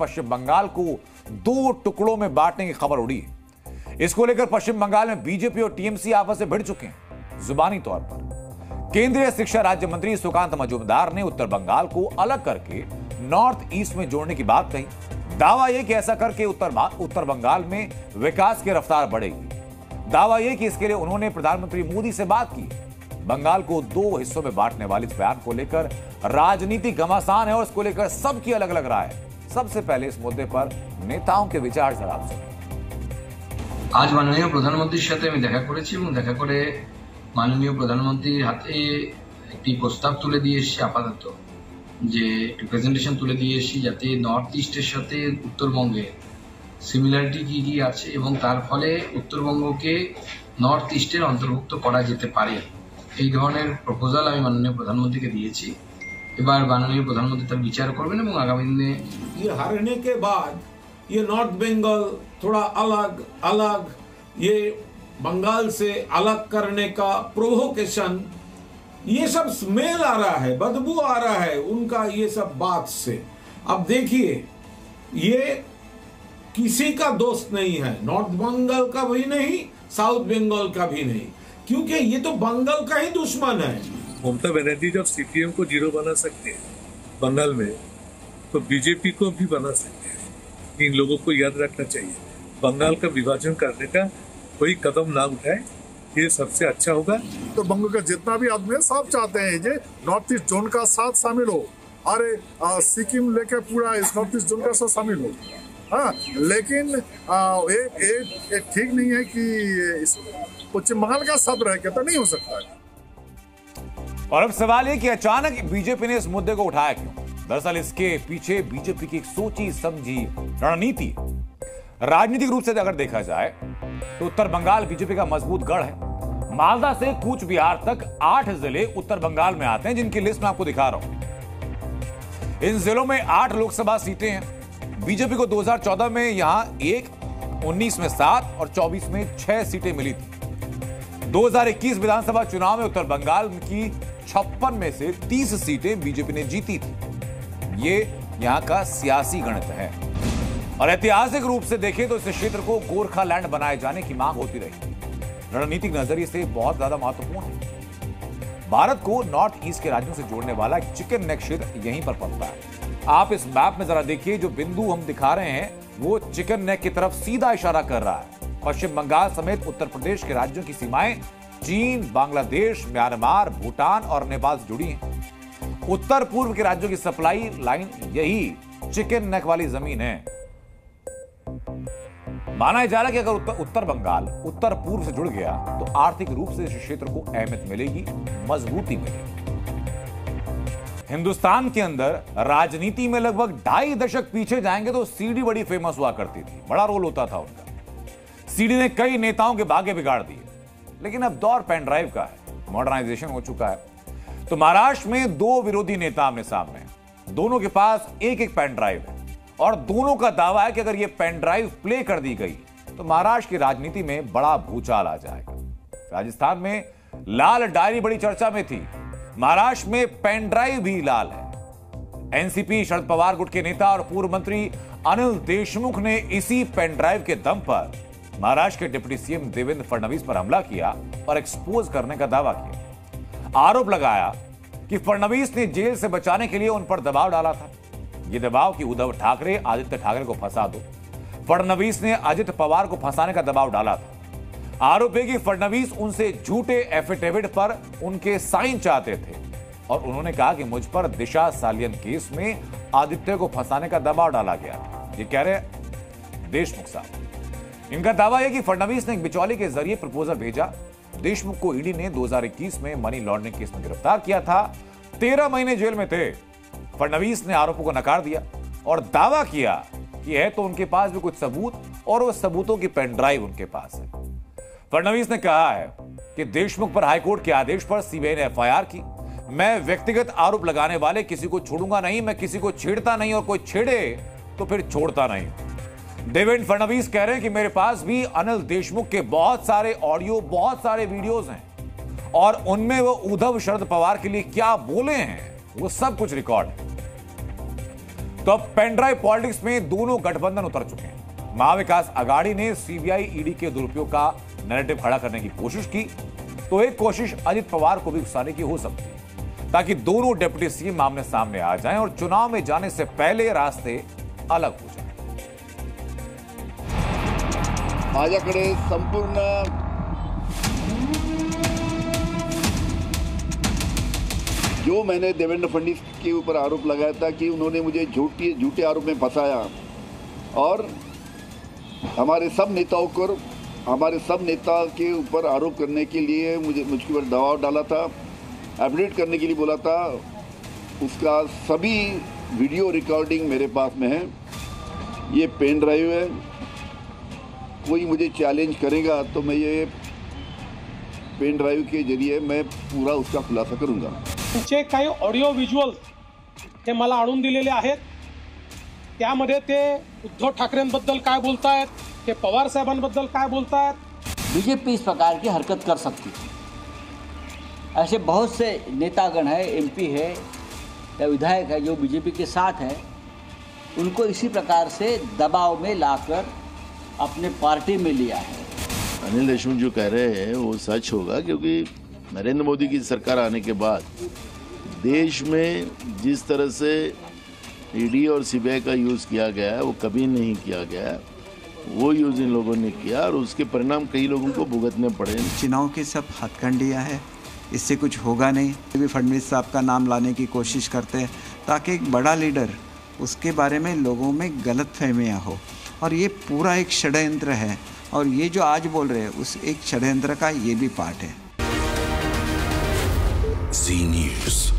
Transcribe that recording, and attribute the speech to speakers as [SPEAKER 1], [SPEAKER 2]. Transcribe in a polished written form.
[SPEAKER 1] पश्चिम बंगाल को 2 टुकड़ों में बांटने की खबर उड़ी। इसको लेकर पश्चिम बंगाल में बीजेपी और टीएमसी आपस में भिड़ चुके हैं। जुबानी तौर पर केंद्रीय शिक्षा राज्य मंत्री सुकांत मजूमदार ने उत्तर बंगाल को अलग करके नॉर्थ ईस्ट में जोड़ने की बात कही। दावा यह कि ऐसा करके उत्तर बंगाल में विकास की रफ्तार बढ़ेगी। दावा यह कि इसके लिए उन्होंने प्रधानमंत्री मोदी से बात की। बंगाल को 2 हिस्सों में बांटने वाले इस बयान को लेकर राजनीति घमासान है और इसको लेकर सबकी अलग अलग राय है। सबसे पहले इस मुद्दे पर नेताओं के विचार जरा आप सुनिए।
[SPEAKER 2] आज माननीय প্রধানমন্ত্রীর সাথে আমি দেখা করেছি এবং দেখা করে মাননীয় প্রধানমন্ত্রীর হাতে একটি প্রস্তাব তুলে দিয়ে এসেছি। আপাতত যে একটি প্রেজেন্টেশন তুলে দিয়ে এসেছি যাতে নর্থ ইস্টের সাথে উত্তরবঙ্গে সিমিলারিটি কি কি আছে এবং তার ফলে উত্তরবঙ্গকে নর্থ ইস্টের অন্তর্ভুক্ত করা যেতে পারে এই ধরনের প্রপোজাল আমি মাননীয় প্রধানমন্ত্রীকে দিয়েছি। এবার মাননীয় প্রধানমন্ত্রী তার বিচার করবেন এবং আগামী দিনে
[SPEAKER 3] ये हारने के बाद ये नॉर्थ बंगाल थोड़ा अलग अलग ये बंगाल से अलग करने का प्रोवोकेशन ये सब स्मेल आ रहा है, बदबू आ रहा है उनका ये सब बात से। अब देखिए ये किसी का दोस्त नहीं है, नॉर्थ बंगाल का भी नहीं, साउथ बंगाल का भी नहीं, क्योंकि ये तो बंगाल का ही दुश्मन है।
[SPEAKER 4] ममता बनर्जी जब सीपीएम को 0 बना सकते हैं बंगाल में तो बीजेपी को भी बना सकते हैं। इन लोगों को याद रखना चाहिए बंगाल का विभाजन करने का कोई कदम ना उठाए, ये सबसे अच्छा होगा।
[SPEAKER 5] तो बंगाल का जितना भी आदमी है सब चाहते हैं जे नॉर्थ ईस्ट जोन का साथ शामिल हो। अरे सिक्किम लेके पूरा इस नॉर्थ ईस्ट जोन का साथ शामिल हो। हाँ, लेकिन ये ठीक नहीं है कि पश्चिम बंगाल का साथ रह के तो नहीं हो सकता है।
[SPEAKER 1] और अब सवाल है कि अचानक बीजेपी ने इस मुद्दे को उठाया क्यों? दरअसल इसके पीछे बीजेपी की एक सोची समझी रणनीति है। राजनीतिक रूप से अगर देखा जाए तो उत्तर बंगाल बीजेपी का मजबूत गढ़ है। मालदा से कूच बिहार तक 8 जिले उत्तर बंगाल में आते हैं, जिनकी लिस्ट मैं आपको दिखा रहा हूं। इन जिलों में 8 लोकसभा सीटें हैं। बीजेपी को 2014 में यहां 1, 19 में 7 और 24 में 6 सीटें मिली थी। 2021 विधानसभा चुनाव में उत्तर बंगाल की 56 में से 30 सीटें बीजेपी ने जीती थी। ये यहां का सियासी गणित है और ऐतिहासिक रूप से देखें तो इस क्षेत्र को गोरखालैंड बनाए जाने की मांग होती रही। रणनीतिक नजरिए से बहुत ज्यादा महत्वपूर्ण है। भारत को नॉर्थ ईस्ट के राज्यों से जोड़ने वाला चिकन नेक क्षेत्र यहीं पर पड़ता है। आप इस मैप में जरा देखिए, जो बिंदु हम दिखा रहे हैं वो चिकन नेक की तरफ सीधा इशारा कर रहा है। पश्चिम बंगाल समेत उत्तर प्रदेश के राज्यों की सीमाएं चीन, बांग्लादेश, म्यांमार, भूटान और नेपाल से जुड़ी हैं। उत्तर पूर्व के राज्यों की सप्लाई लाइन यही चिकन नेक वाली जमीन है। माना जा रहा है कि अगर उत्तर बंगाल उत्तर पूर्व से जुड़ गया तो आर्थिक रूप से इस क्षेत्र को अहमियत मिलेगी, मजबूती मिलेगी। हिंदुस्तान के अंदर राजनीति में लगभग 2.5 दशक पीछे जाएंगे तो सीडी बड़ी फेमस हुआ करती थी, बड़ा रोल होता था उनका। सीडी ने कई नेताओं के भाग्य बिगाड़ दिए, लेकिन अब दौर पेन ड्राइव का है, मॉडर्नाइजेशन हो चुका है। तो महाराष्ट्र में 2 विरोधी नेता आमने सामने हैं। दोनों के पास एक पेन ड्राइव है और दोनों का दावा है कि अगर यह पेन ड्राइव प्ले कर दी गई तो महाराष्ट्र की राजनीति में बड़ा भूचाल आ जाएगा। राजस्थान में लाल डायरी बड़ी चर्चा में थी, महाराष्ट्र में पेन ड्राइव भी लाल है। एनसीपी शरद पवार गुट के नेता और पूर्व मंत्री अनिल देशमुख ने इसी पेन ड्राइव के दम पर महाराष्ट्र के डिप्टी सीएम देवेंद्र फडणवीस पर हमला किया और एक्सपोज करने का दावा किया। आरोप लगाया कि फडणवीस ने जेल से बचाने के लिए उन पर दबाव डाला था। यह दबाव कि उद्धव ठाकरे आदित्य ठाकरे को फंसा दो। फडणवीस ने अजित पवार को फंसाने का दबाव डाला था। आरोप है कि फडणवीस उनसे झूठे एफिडेविट पर उनके साइन चाहते थे और उन्होंने कहा कि मुझ पर दिशा सालियन केस में आदित्य को फंसाने का दबाव डाला गया। ये कह रहे देशमुख साहब। इनका दावा है कि फडणवीस ने एक बिचौली के जरिए प्रपोजल भेजा। देशमुख को ईडी ने 2021 में मनी लॉन्ड्रिंग केस में गिरफ्तार किया था। 13 महीने जेल में थे। फडणवीस ने आरोपों को नकार दिया और दावा किया कि है तो उनके पास भी कुछ सबूत और वो सबूतों की पेन ड्राइव उनके पास है। फडणवीस ने कहा है कि देशमुख पर हाईकोर्ट के आदेश पर सीबीआई ने एफआईआर की। मैं व्यक्तिगत आरोप लगाने वाले किसी को छोड़ूंगा नहीं, मैं किसी को छेड़ता नहीं और कोई छेड़े तो फिर छोड़ता नहीं। देवेंद्र फडणवीस कह रहे हैं कि मेरे पास भी अनिल देशमुख के बहुत सारे ऑडियो, बहुत सारे वीडियोस हैं और उनमें वो उद्धव शरद पवार के लिए क्या बोले हैं वो सब कुछ रिकॉर्ड है। तो अब पेनड्राइव पॉलिटिक्स में दोनों गठबंधन उतर चुके हैं। महाविकास अघाड़ी ने सीबीआई ईडी के दुरुपयोग का नैरेटिव खड़ा करने की कोशिश की, तो एक कोशिश अजित पवार को भी उकसाने की हो सकती है, ताकि दोनों डिप्टी सीएम आमने सामने आ जाएं और चुनाव में जाने से पहले रास्ते अलग हो जाएं।
[SPEAKER 6] माझ्याकडे संपूर्ण जो मैंने देवेंद्र फडणवीस के ऊपर आरोप लगाया था कि उन्होंने मुझे झूठे आरोप में फंसाया और हमारे सब नेता के ऊपर आरोप करने के लिए मुझके ऊपर दबाव डाला था, एफिडेविट करने के लिए बोला था, उसका सभी वीडियो रिकॉर्डिंग मेरे पास में है। ये पेन ड्राइव है, कोई मुझे चैलेंज करेगा तो मैं ये पेन ड्राइव के जरिए मैं पूरा उसका खुलासा करूंगा।
[SPEAKER 7] त्यांचे काही ऑडिओ व्हिज्युअल्स ते मला आणून दिलेले आहेत, त्यामध्ये ते उद्धव ठाकरेंबद्दल काय बोलतायत, ते पवार साहेबांबद्दल काय बोलतायत।
[SPEAKER 8] बीजेपी इस प्रकार की हरकत कर सकती है। ऐसे बहुत से नेतागण है, एमपी है या विधायक है जो बीजेपी के साथ है, उनको इसी प्रकार से दबाव में लाकर अपने पार्टी में लिया है।
[SPEAKER 9] अनिल देशमुख जो कह रहे हैं वो सच होगा, क्योंकि नरेंद्र मोदी की सरकार आने के बाद देश में जिस तरह से ईडी और सीबीआई का यूज़ किया गया है वो कभी नहीं किया गया है, वो यूज़ इन लोगों ने किया और उसके परिणाम कई लोगों को भुगतने पड़े।
[SPEAKER 10] चुनाव की सब हथकंडियाँ है, इससे कुछ होगा नहीं। भी फडणवीस साहब का नाम लाने की कोशिश करते हैं ताकि एक बड़ा लीडर, उसके बारे में लोगों में गलतफहमियाँ हो, और ये पूरा एक षड्यंत्र है, और ये जो आज बोल रहे हैं उस एक षड्यंत्र का ये भी पार्ट है।
[SPEAKER 11] जी न्यूज़।